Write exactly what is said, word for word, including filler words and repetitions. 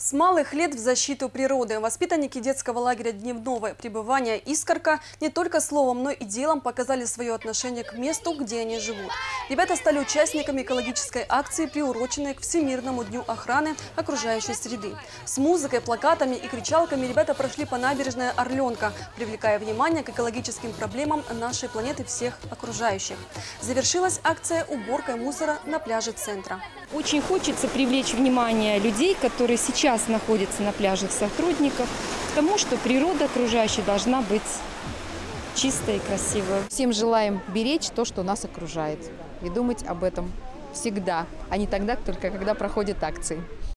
С малых лет в защиту природы воспитанники детского лагеря дневного пребывания «Искорка» не только словом, но и делом показали свое отношение к месту, где они живут. Ребята стали участниками экологической акции, приуроченной к Всемирному дню охраны окружающей среды. С музыкой, плакатами и кричалками ребята прошли по набережной Орленка, привлекая внимание к экологическим проблемам нашей планеты и всех окружающих. Завершилась акция уборкой мусора на пляже центра. Очень хочется привлечь внимание людей, которые сейчас находятся на пляжах сотрудников, к тому, что природа окружающая должна быть чистой и красивой. Всем желаем беречь то, что нас окружает, и думать об этом всегда, а не тогда, только когда проходят акции.